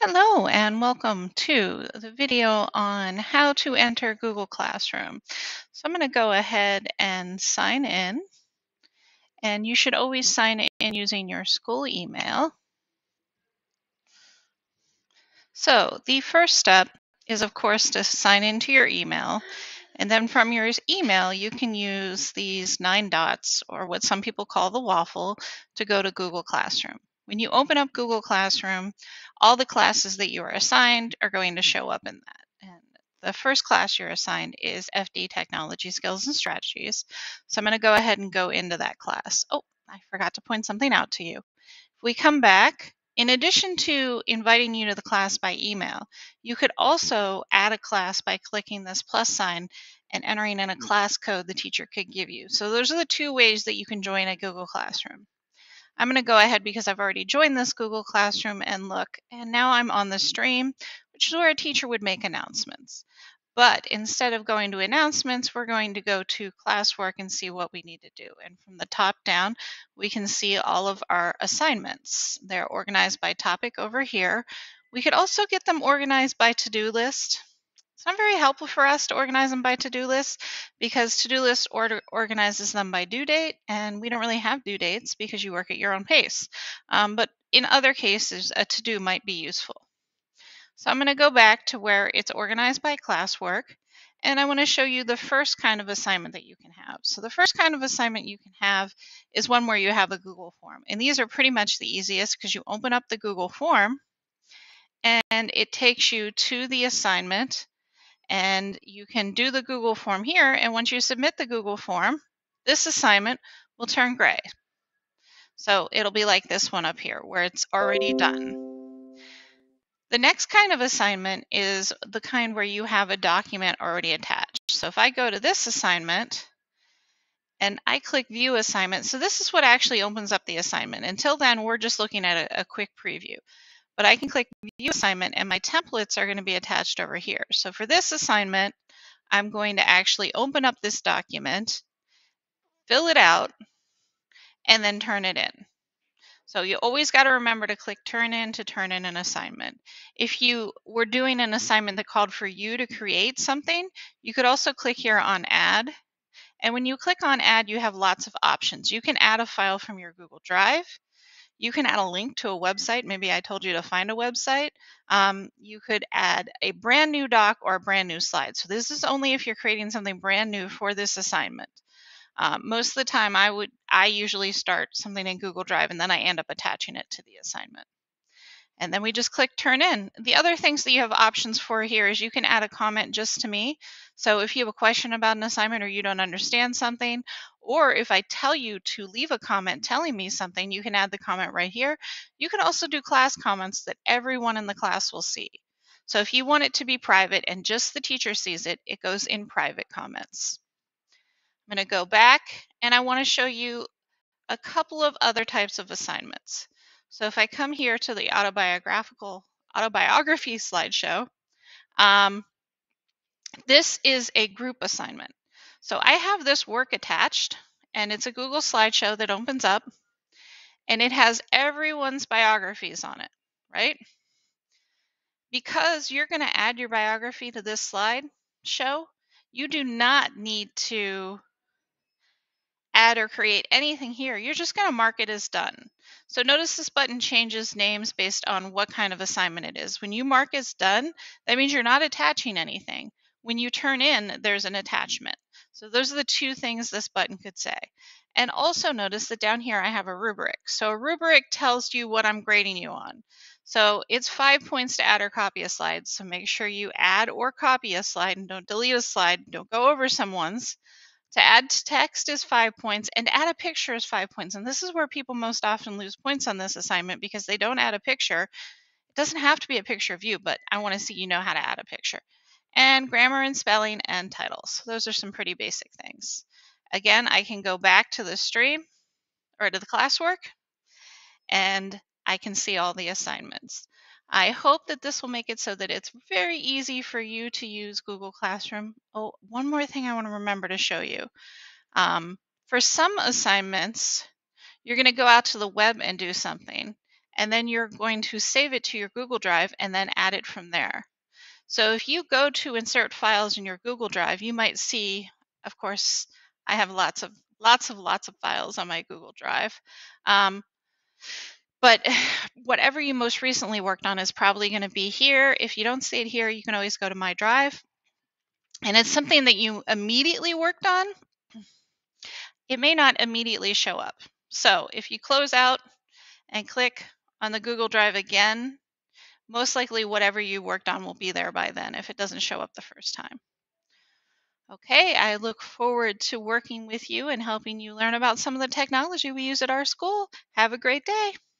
Hello and welcome to the video on how to enter Google Classroom. So I'm going to go ahead and sign in, and you should always sign in using your school email. So the first step is, of course, to sign into your email, and then from your email you can use these 9 dots, or what some people call the waffle, to go to Google Classroom. When you open up Google Classroom, all the classes that you are assigned are going to show up in that. And the first class you're assigned is FD Technology Skills and Strategies. So I'm going to go ahead and go into that class. Oh, I forgot to point something out to you. If we come back, in addition to inviting you to the class by email, you could also add a class by clicking this plus sign and entering in a class code the teacher could give you. So those are the two ways that you can join a Google Classroom. I'm going to go ahead because I've already joined this Google Classroom and look, and now I'm on the stream, which is where a teacher would make announcements. But instead of going to announcements, we're going to go to classwork and see what we need to do. And from the top down, we can see all of our assignments. They're organized by topic over here. We could also get them organized by to-do list. It's not very helpful for us to organize them by to-do list because to-do list organizes them by due date, and we don't really have due dates because you work at your own pace. But in other cases, a to-do might be useful. So I'm going to go back to where it's organized by classwork, and I want to show you the first kind of assignment that you can have. So the first kind of assignment you can have is one where you have a Google form. And these are pretty much the easiest because you open up the Google form and it takes you to the assignment, and you can do the Google form here. And once you submit the Google form, this assignment will turn gray. So it'll be like this one up here where it's already done. The next kind of assignment is the kind where you have a document already attached. So if I go to this assignment and I click View Assignment, so this is what actually opens up the assignment. Until then, we're just looking at a quick preview. But I can click View Assignment and my templates are going to be attached over here. So for this assignment, I'm going to actually open up this document, fill it out, and then turn it in. So you always got to remember to click Turn In to turn in an assignment. If you were doing an assignment that called for you to create something, you could also click here on Add. And when you click on Add, you have lots of options. You can add a file from your Google Drive. You can add a link to a website. Maybe I told you to find a website. You could add a brand new doc or a brand new slide. So this is only if you're creating something brand new for this assignment. Most of the time I usually start something in Google Drive and then I end up attaching it to the assignment. And then we just click Turn In. The other things that you have options for here is you can add a comment just to me. So if you have a question about an assignment or you don't understand something, or if I tell you to leave a comment telling me something, you can add the comment right here. You can also do class comments that everyone in the class will see. So if you want it to be private and just the teacher sees it, it goes in private comments. I'm going to go back and I want to show you a couple of other types of assignments. So if I come here to the autobiography slideshow, this is a group assignment. So I have this work attached, and it's a Google slideshow that opens up, and it has everyone's biographies on it, right? Because you're going to add your biography to this slideshow, you do not need to add or create anything here. You're just going to mark it as done. So notice this button changes names based on what kind of assignment it is. When you mark as done, that means you're not attaching anything. When you turn in, there's an attachment. So those are the two things this button could say. And also notice that down here I have a rubric. So a rubric tells you what I'm grading you on. So it's 5 points to add or copy a slide. So make sure you add or copy a slide and don't delete a slide. Don't go over someone's. To add text is 5 points, and to add a picture is 5 points. And this is where people most often lose points on this assignment because they don't add a picture. It doesn't have to be a picture of you, but I want to see you know how to add a picture. And grammar and spelling and titles. Those are some pretty basic things. Again, I can go back to the stream or to the classwork, and I can see all the assignments. I hope that this will make it so that it's very easy for you to use Google Classroom. Oh, one more thing I want to remember to show you. For some assignments, you're going to go out to the web and do something. and then you're going to save it to your Google Drive and then add it from there. So if you go to insert files in your Google Drive, you might see, of course, I have lots of files on my Google Drive. But whatever you most recently worked on is probably going to be here. If you don't see it here, you can always go to My Drive. And it's something that you immediately worked on, it may not immediately show up. So if you close out and click on the Google Drive again, most likely whatever you worked on will be there by then if it doesn't show up the first time. Okay, I look forward to working with you and helping you learn about some of the technology we use at our school. Have a great day.